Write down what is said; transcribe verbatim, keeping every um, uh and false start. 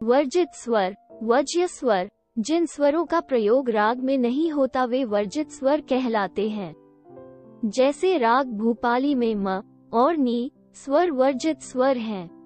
वर्जित स्वर, वज्य स्वर, जिन स्वरों का प्रयोग राग में नहीं होता वे वर्जित स्वर कहलाते हैं। जैसे राग भूपाली में म और नी स्वर वर्जित स्वर हैं।